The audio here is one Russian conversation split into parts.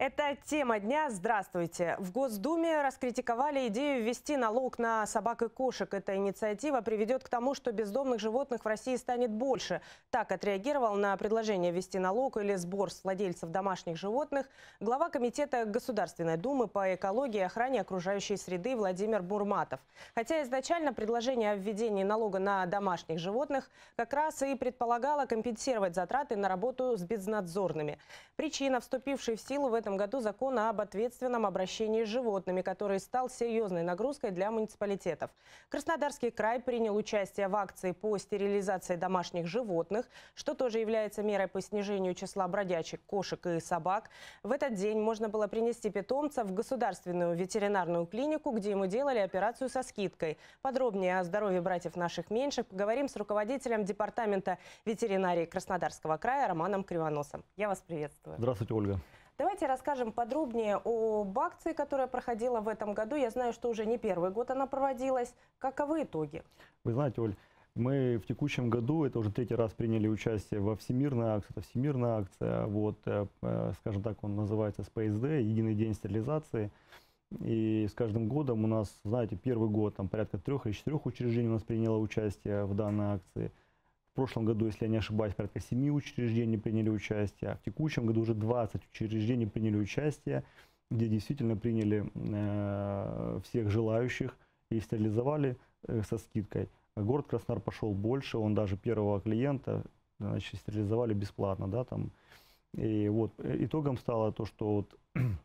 Это тема дня. Здравствуйте. В Госдуме раскритиковали идею ввести налог на собак и кошек. Эта инициатива приведет к тому, что бездомных животных в России станет больше. Так отреагировал на предложение ввести налог или сбор с владельцев домашних животных глава Комитета Государственной Думы по экологии и охране окружающей среды Владимир Бурматов. Хотя изначально предложение о введении налога на домашних животных как раз и предполагало компенсировать затраты на работу с безнадзорными. Причина, вступившей в силу в этом году закона об ответственном обращении с животными, который стал серьезной нагрузкой для муниципалитетов. Краснодарский край принял участие в акции по стерилизации домашних животных, что тоже является мерой по снижению числа бродячих кошек и собак. В этот день можно было принести питомца в государственную ветеринарную клинику, где ему делали операцию со скидкой. Подробнее о здоровье братьев наших меньших поговорим с руководителем департамента ветеринарии Краснодарского края Романом Кривоносом. Я вас приветствую. Здравствуйте, Ольга. Давайте расскажем подробнее об акции, которая проходила в этом году. Я знаю, что уже не первый год она проводилась. Каковы итоги? Вы знаете, Оль, мы в текущем году, это уже третий раз приняли участие во всемирной акции. Это всемирная акция, вот, скажем так, он называется Space Day, Единый день стерилизации. И с каждым годом у нас, знаете, первый год там порядка 3 или 4 учреждений у нас приняло участие в данной акции. В прошлом году, если я не ошибаюсь, порядка 7 учреждений приняли участие. А в текущем году уже 20 учреждений приняли участие, где действительно приняли всех желающих и стерилизовали со скидкой. Город Краснодар пошел больше, он даже первого клиента, значит, стерилизовали бесплатно. Да, там. И вот итогом стало то, что вот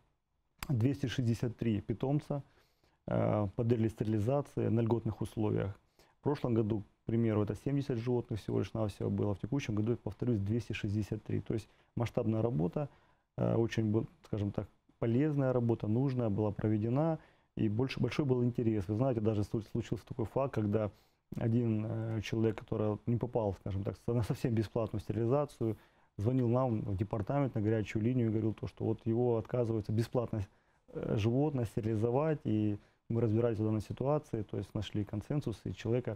263 питомца подвергли стерилизации на льготных условиях. В прошлом году, к примеру, это 70 животных всего лишь навсего было. В текущем году, повторюсь, 263. То есть масштабная работа, очень, скажем так, полезная работа, нужная, была проведена. И большой был интерес. Вы знаете, даже случился такой факт, когда один человек, который не попал, скажем так, на совсем бесплатную стерилизацию, звонил нам в департамент на горячую линию и говорил, что вот его отказывается бесплатно животное стерилизовать. И мы разбирались в данной ситуации, то есть нашли консенсус, и человека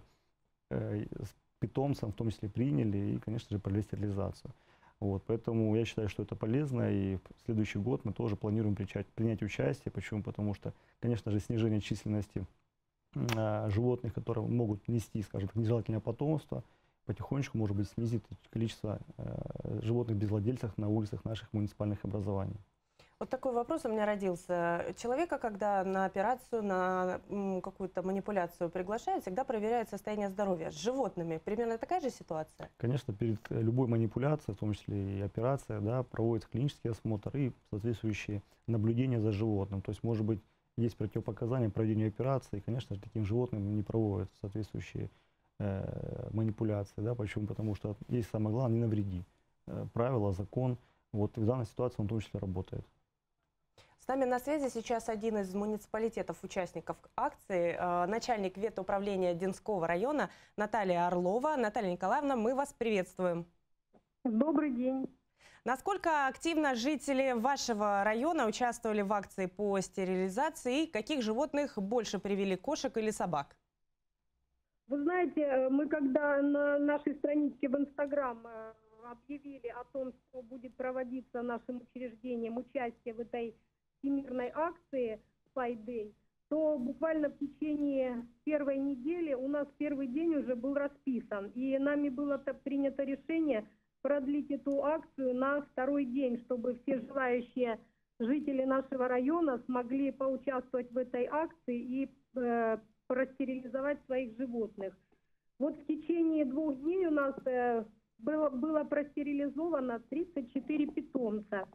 с питомцем в том числе приняли и, конечно же, провели стерилизацию. Вот, поэтому я считаю, что это полезно, и в следующий год мы тоже планируем принять участие. Почему? Потому что, конечно же, снижение численности животных, которые могут нести, скажем так, нежелательное потомство, потихонечку, может быть, снизит количество животных без владельцев на улицах наших муниципальных образований. Вот такой вопрос у меня родился. Человека, когда на операцию, на какую-то манипуляцию приглашают, всегда проверяют состояние здоровья. С животными примерно такая же ситуация? Конечно, перед любой манипуляцией, в том числе и операция, да, проводится клинический осмотр и соответствующие наблюдения за животным. То есть, может быть, есть противопоказания проведению операции, и, конечно же, таким животным не проводят соответствующие манипуляции. Да. Почему? Потому что есть самое главное, не навреди. Правила, закон. Вот и в данной ситуации он в том числе работает. С нами на связи сейчас один из муниципалитетов, участников акции, начальник ветуправления Динского района Наталья Орлова. Наталья Николаевна, мы вас приветствуем. Добрый день. Насколько активно жители вашего района участвовали в акции по стерилизации? И каких животных больше привели, кошек или собак? Вы знаете, мы когда на нашей страничке в Инстаграм объявили о том, что будет проводиться нашим учреждением участие в этой всемирной акции Space Day, то буквально в течение первой недели у нас первый день уже был расписан. И нами было принято решение продлить эту акцию на второй день, чтобы все желающие жители нашего района смогли поучаствовать в этой акции и простерилизовать своих животных. Вот в течение 2 дней у нас было простерилизовано 34 питомца,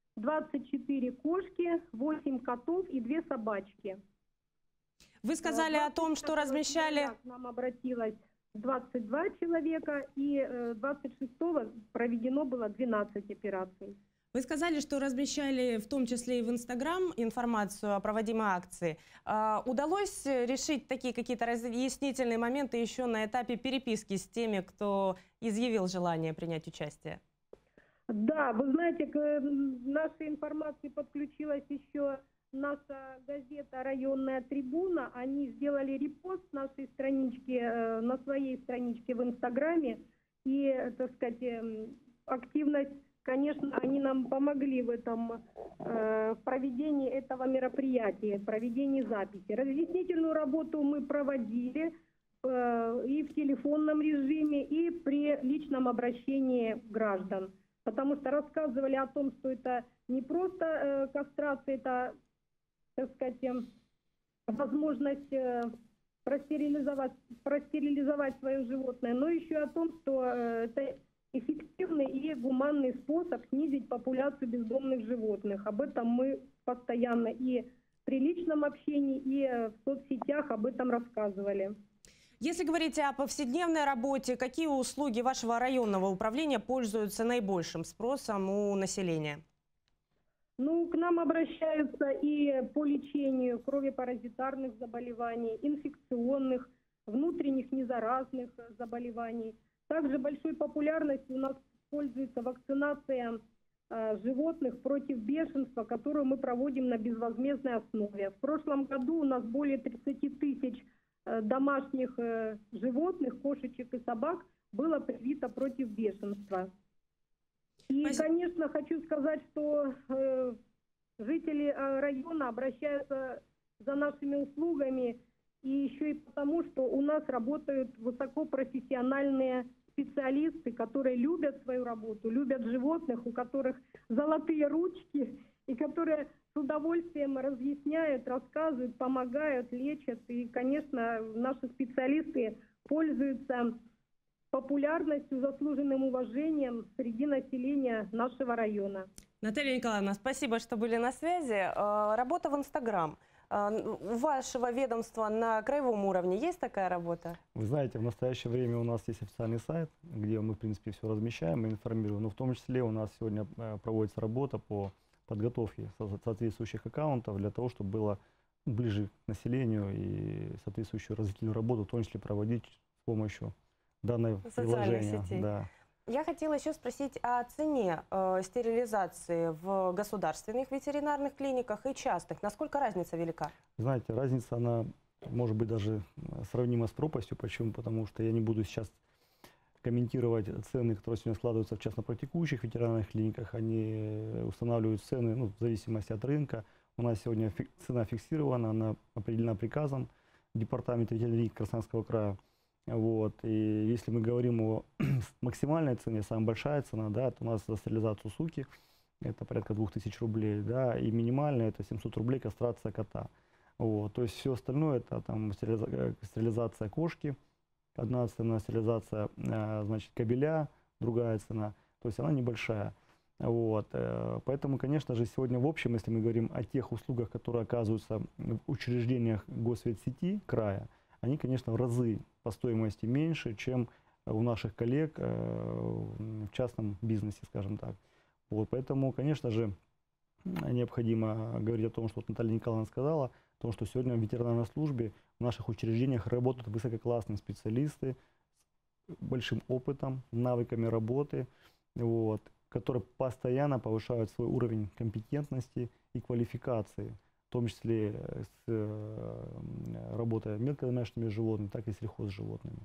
24 кошки, 8 котов и 2 собачки. Вы сказали о том, что размещали... К нам обратилось 22 человека, и 26-го проведено было 12 операций. Вы сказали, что размещали в том числе и в Инстаграм информацию о проводимой акции. Удалось решить такие какие-то разъяснительные моменты еще на этапе переписки с теми, кто изъявил желание принять участие? Да, вы знаете, к нашей информации подключилась еще наша газета «Районная трибуна». Они сделали репост нашей странички, на своей страничке в Инстаграме. И, так сказать, активность конечно, они нам помогли в этом в проведении этого мероприятия, проведении записи. Разъяснительную работу мы проводили и в телефонном режиме, и при личном обращении граждан. Потому что рассказывали о том, что это не просто кастрация, это, так сказать, возможность простерилизовать свое животное, но еще о том, что это эффективный и гуманный способ снизить популяцию бездомных животных. Об этом мы постоянно и при личном общении, и в соцсетях об этом рассказывали. Если говорить о повседневной работе, какие услуги вашего районного управления пользуются наибольшим спросом у населения? Ну, к нам обращаются и по лечению кровепаразитарных заболеваний, инфекционных, внутренних незаразных заболеваний. Также большой популярностью у нас пользуется вакцинация животных против бешенства, которую мы проводим на безвозмездной основе. В прошлом году у нас более 30 тысяч домашних животных, кошечек и собак, было привито против бешенства. И, конечно, хочу сказать, что жители района обращаются за нашими услугами и еще и потому, что у нас работают высокопрофессиональные специалисты, которые любят свою работу, любят животных, у которых золотые ручки, и которые с удовольствием разъясняют, рассказывают, помогают, лечат. И, конечно, наши специалисты пользуются популярностью, заслуженным уважением среди населения нашего района. Наталья Николаевна, спасибо, что были на связи. Работа в Инстаграм. У вашего ведомства на краевом уровне есть такая работа? Вы знаете, в настоящее время у нас есть официальный сайт, где мы, в принципе, все размещаем и информируем. Но в том числе у нас сегодня проводится работа по подготовке соответствующих аккаунтов для того, чтобы было ближе к населению и соответствующую разъяснительную работу, в том числе проводить с помощью данного приложения. Да. Я хотела еще спросить о цене стерилизации в государственных ветеринарных клиниках и частных. Насколько разница велика? Знаете, разница, она может быть даже сравнима с пропастью. Почему? Потому что я не буду сейчас комментировать цены, которые сегодня складываются в частно-практикующих ветеринарных клиниках. Они устанавливают цены в зависимости от рынка. У нас сегодня цена фиксирована, она определена приказом Департамента ветеринарии Красноярского края. Вот. И если мы говорим о максимальной цене, самая большая цена, да, это у нас за стерилизацию суки, это порядка 2000 рублей, да, и минимальная это 700 рублей кастрация кота. Вот. То есть все остальное это там стерилизация кошки, одна цена, стерилизация значит, кобеля, другая цена, то есть она небольшая. Вот. Поэтому, конечно же, сегодня в общем, если мы говорим о тех услугах, которые оказываются в учреждениях госветсети края, они, конечно, в разы по стоимости меньше, чем у наших коллег в частном бизнесе, скажем так. Вот, поэтому, конечно же, необходимо говорить о том, что вот Наталья Николаевна сказала, о том, что сегодня в ветеринарной службе в наших учреждениях работают высококлассные специалисты с большим опытом, навыками работы, вот, которые постоянно повышают свой уровень компетентности и квалификации, в том числе с работой мелкодомашними животными, так и с сельхозживотными.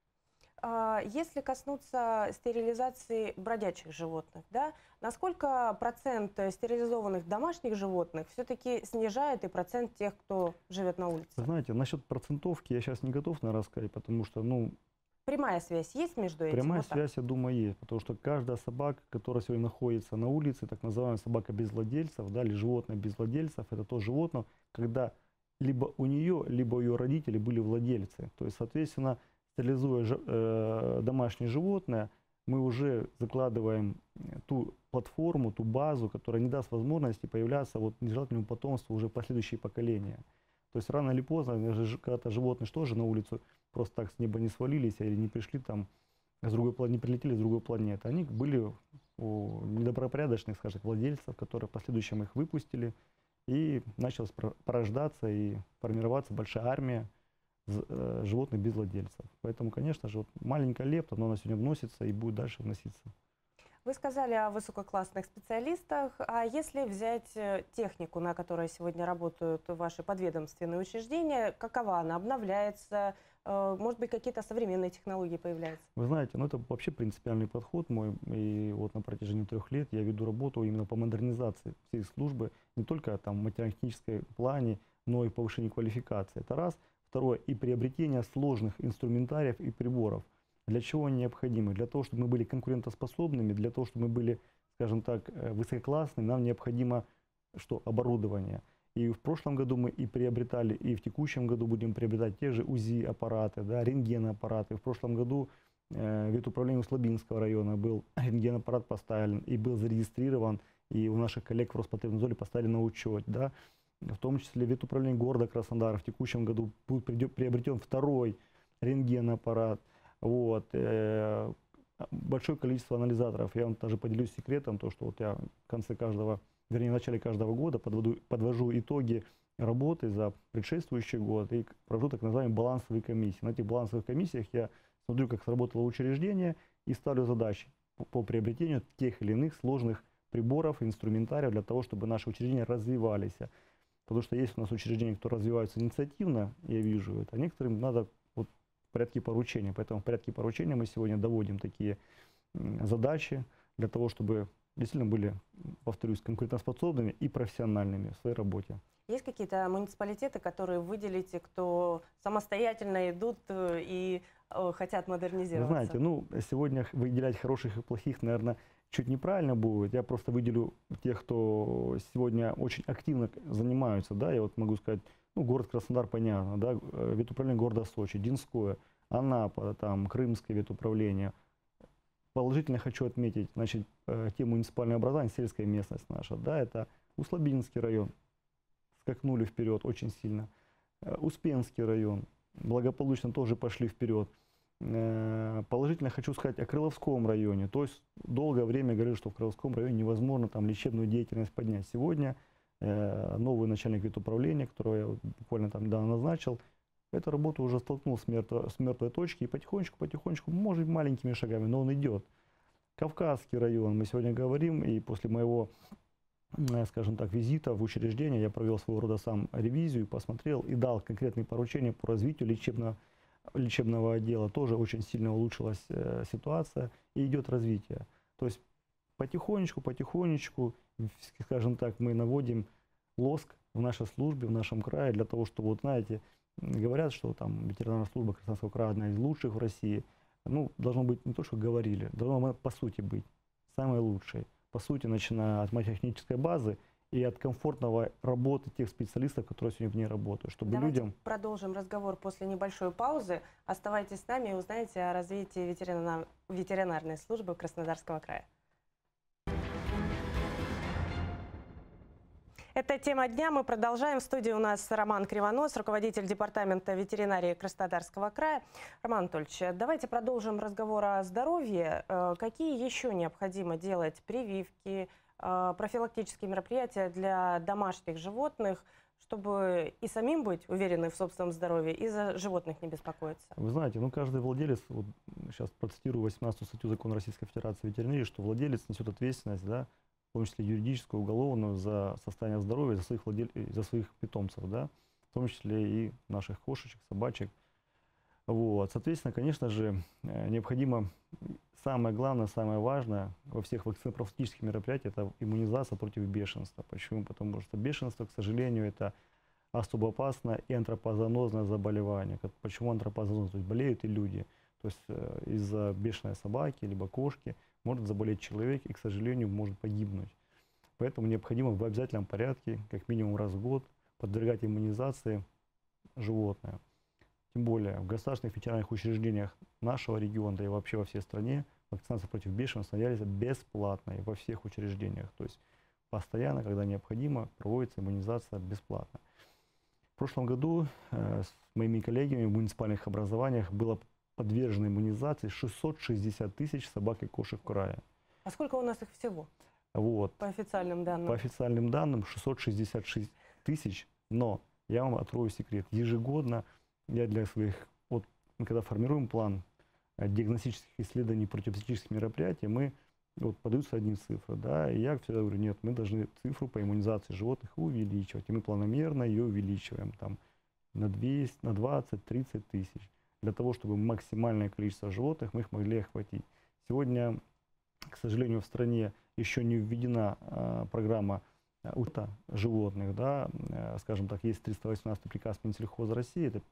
Если коснуться стерилизации бродячих животных, да, насколько процент стерилизованных домашних животных все-таки снижает и процент тех, кто живет на улице? Знаете, насчет процентовки я сейчас не готов, наверное, сказать, потому что, ну... Прямая связь есть между этим? Прямая связь, я думаю, есть, потому что каждая собака, которая сегодня находится на улице, так называемая собака без владельцев, да, или животное без владельцев, это то животное, когда либо у нее, либо у ее родителей были владельцы. То есть, соответственно, стерилизуя домашнее животное, мы уже закладываем ту платформу, ту базу, которая не даст возможности появляться вот нежелательному потомству уже в последующие поколения. То есть рано или поздно, когда-то животные что же на улицу просто так с неба не свалились или не пришли там, не прилетели с другой планеты. Они были у недобропорядочных, скажем, владельцев, которые в последующем их выпустили, и началась порождаться и формироваться большая армия животных без владельцев. Поэтому, конечно же, вот маленькая лепта, но она сегодня вносится и будет дальше вноситься. Вы сказали о высококлассных специалистах. А если взять технику, на которой сегодня работают ваши подведомственные учреждения, какова она? Обновляется? Может быть, какие-то современные технологии появляются? Вы знаете, ну это вообще принципиальный подход мой. И вот на протяжении 3 лет я веду работу именно по модернизации всей службы, не только там в материально-техническом плане, но и повышению квалификации. Это раз. Второе, и приобретение сложных инструментариев и приборов. Для чего они необходимы? Для того, чтобы мы были конкурентоспособными, для того, чтобы мы были, скажем так, высококлассными, нам необходимо что? Оборудование. И в прошлом году мы и приобретали, и в текущем году будем приобретать те же УЗИ-аппараты, да, рентген-аппараты. В прошлом году в ветуправлении Слабинского района был рентген-аппарат поставлен и был зарегистрирован, и у наших коллег в Роспотребнадзоре поставили на учет. Да. В том числе в ветуправлении города Краснодара в текущем году будет приобретен 2-й рентген-аппарат. Вот. Большое количество анализаторов. Я вам даже поделюсь секретом, то, что вот я в конце каждого, вернее, в начале каждого года подвожу итоги работы за предшествующий год и провожу так называемые балансовые комиссии. На этих балансовых комиссиях я смотрю, как сработало учреждение и ставлю задачи по приобретению тех или иных сложных приборов, инструментариев для того, чтобы наши учреждения развивались. Потому что есть у нас учреждения, кто развиваются инициативно, я вижу это, а некоторым надо вот в порядке поручения. Поэтому в порядке поручения мы сегодня доводим такие задачи для того, чтобы действительно были, повторюсь, конкурентоспособными и профессиональными в своей работе. Есть какие-то муниципалитеты, которые выделите, кто самостоятельно идут и хотят модернизироваться? Вы знаете, ну, сегодня выделять хороших и плохих, наверное, чуть неправильно будет. Я просто выделю тех, кто сегодня очень активно занимаются. Да? Я вот могу сказать, ну, город Краснодар, понятно, да? Ветуправление города Сочи, Динское, Анапа, там, Крымское ветуправление. Положительно хочу отметить, значит, тему муниципального образования, сельская местность наша. Да? Это Услабинский район, скакнули вперед очень сильно. Успенский район, благополучно тоже пошли вперед. Положительно хочу сказать о Крыловском районе. То есть долгое время говорили, что в Крыловском районе невозможно там лечебную деятельность поднять. Сегодня новый начальник ветуправления, которого я буквально там недавно назначил, эту работу уже столкнул с мертвой точки и потихонечку, может маленькими шагами, но он идет. Кавказский район, мы сегодня говорим, и после моего, скажем так, визита в учреждение я провел своего рода сам ревизию, посмотрел и дал конкретные поручения по развитию лечебного отдела. Тоже очень сильно улучшилась ситуация и идет развитие. То есть потихонечку, скажем так, мы наводим лоск в нашей службе, в нашем крае, для того, чтобы, вот знаете, говорят, что там ветеринарная служба Краснодарского края одна из лучших в России. Ну, должно быть не то, что говорили, должно по сути быть самой лучшей. По сути, начиная от материально-технической базы и от комфортного работы тех специалистов, которые сегодня в ней работают, чтобы Давайте людям... продолжим разговор после небольшой паузы. Оставайтесь с нами и узнаете о развитии ветеринарной службы Краснодарского края. Это тема дня. Мы продолжаем. В студии у нас Роман Кривонос, руководитель департамента ветеринарии Краснодарского края. Роман Анатольевич, давайте продолжим разговор о здоровье. Какие еще необходимо делать прививки, профилактические мероприятия для домашних животных, чтобы и самим быть уверены в собственном здоровье, и за животных не беспокоиться? Вы знаете, ну каждый владелец, вот сейчас процитирую 18 статью Закона Российской Федерации ветеринарии, что владелец несет ответственность, да, в том числе юридическую, уголовную, за состояние здоровья, за своих питомцев, да, в том числе и наших кошечек, собачек. Вот. Соответственно, конечно же, необходимо, самое главное, самое важное во всех вакцинопрофилактических мероприятиях – это иммунизация против бешенства. Почему? Потому что бешенство, к сожалению, это особо опасное и антропозоонозное заболевание. Почему антропозоонозное? То есть болеют и люди. То есть из-за бешеной собаки либо кошки может заболеть человек и, к сожалению, может погибнуть. Поэтому необходимо в обязательном порядке, как минимум раз в год, подвергать иммунизации животное. Тем более в государственных ветеринарных учреждениях нашего региона, да и вообще во всей стране, вакцинация против бешенства является бесплатной во всех учреждениях. То есть постоянно, когда необходимо, проводится иммунизация бесплатно. В прошлом году с моими коллегами в муниципальных образованиях было подвержены иммунизации 660 тысяч собак и кошек в крае. А сколько у нас их всего? Вот. По официальным данным? По официальным данным 666 тысяч, но я вам открою секрет. Ежегодно я для своих, вот мы когда формируем план диагностических исследований, противопсихических мероприятий, мы вот подаются одни цифры, да, и я всегда говорю, нет, мы должны цифру по иммунизации животных увеличивать, и мы планомерно ее увеличиваем там на 200, на 20, 30 тысяч, для того, чтобы максимальное количество животных мы их могли охватить. Сегодня, к сожалению, в стране еще не введена программа УТА животных, да, скажем так, есть 318 приказ Минсельхоза России, это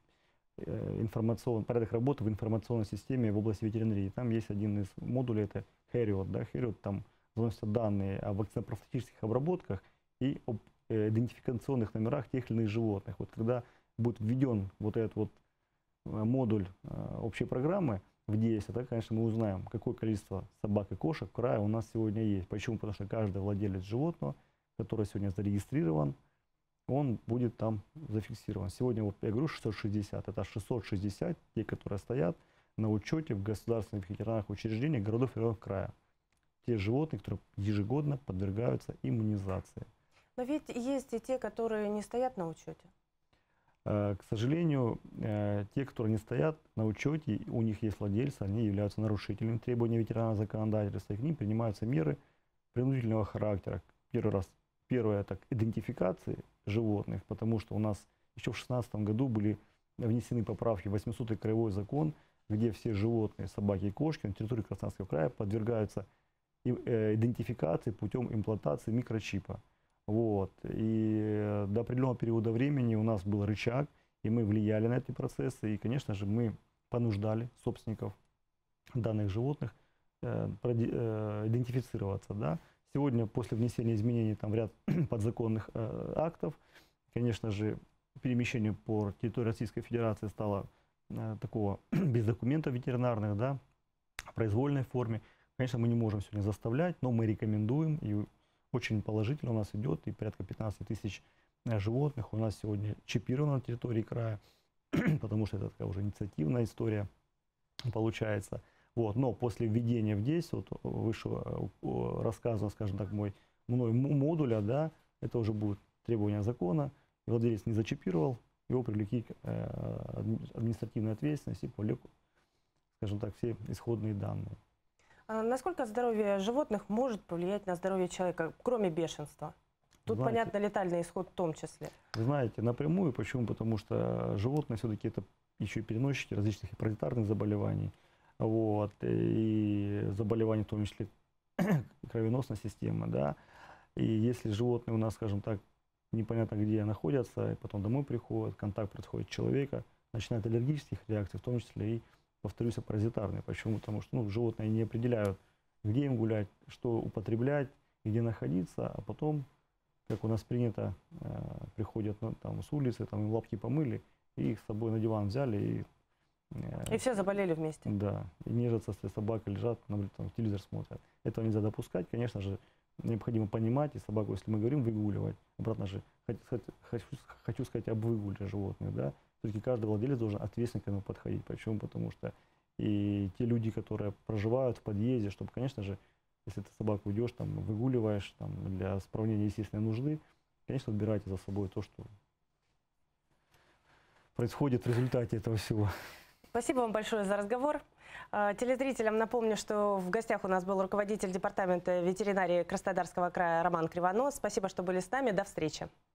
порядок работы в информационной системе в области ветеринарии. Там есть один из модулей, это HERIOT. Да, HERIOT, там заносятся данные о вакцинопрофилактических обработках и об идентификационных номерах тех или иных животных. Вот когда будет введен вот этот вот модуль общей программы в действие, тогда, конечно, мы узнаем, какое количество собак и кошек в крае у нас сегодня есть. Почему? Потому что каждый владелец животного, который сегодня зарегистрирован, он будет там зафиксирован. Сегодня, вот я говорю, 660, это 660, те, которые стоят на учете в государственных ветеринарных учреждениях городов и районов края. Те животные, которые ежегодно подвергаются иммунизации. Но ведь есть и те, которые не стоят на учете. К сожалению, те, которые не стоят на учете, у них есть владельцы, они являются нарушителями требований ветеринарного законодательства, и к ним принимаются меры принудительного характера. Первое – это к идентификации животных, потому что у нас еще в 2016 году были внесены поправки в 800-й краевой закон, где все животные, собаки и кошки на территории Краснодарского края подвергаются идентификации путем имплантации микрочипа. Вот. И до определенного периода времени у нас был рычаг, и мы влияли на эти процессы, и, конечно же, мы понуждали собственников данных животных идентифицироваться. Да. Сегодня, после внесения изменений там, в ряд подзаконных актов, конечно же, перемещение по территории Российской Федерации стало такого без документов ветеринарных, да, в произвольной форме. Конечно, мы не можем сегодня заставлять, но мы рекомендуем, и очень положительно у нас идет, и порядка 15 тысяч животных у нас сегодня чипировано на территории края, потому что это такая уже инициативная история получается. Вот. Но после введения в действие, вот, выше рассказано, скажем так, мной модуля, да, это уже будет требование закона, и владелец не зачипировал, его привлекли к административной ответственности по леку, скажем так, все исходные данные. А насколько здоровье животных может повлиять на здоровье человека, кроме бешенства? Тут, знаете, понятно, летальный исход в том числе. Вы знаете, напрямую. Почему? Потому что животные все-таки это еще и переносчики различных паразитарных заболеваний. Вот, и заболеваний, в том числе кровеносной системы, да. И если животные у нас, скажем так, непонятно где находятся, и потом домой приходят, контакт происходит человека, начинают аллергических реакций, в том числе и, повторюсь, паразитарные. Почему? Потому что животные не определяют, где им гулять, что употреблять, где находиться, а потом, как у нас принято, приходят там, с улицы, там, им лапки помыли, и их с собой на диван взяли, и все заболели вместе. Да, и нежатся, если собака лежат, там, телевизор смотрят. Этого нельзя допускать, конечно же, необходимо понимать, и собаку, если мы говорим выгуливать, обратно же, хочу сказать об выгуле животных, да, все-таки каждый владелец должен ответственно к этому подходить. Почему? Потому что и те люди, которые проживают в подъезде, чтобы, конечно же, если ты собаку идешь, там, выгуливаешь там, для справления естественной нужды, конечно, убирайте за собой то, что происходит в результате этого всего. Спасибо вам большое за разговор. Телезрителям напомню, что в гостях у нас был руководитель департамента ветеринарии Краснодарского края Роман Кривонос. Спасибо, что были с нами. До встречи.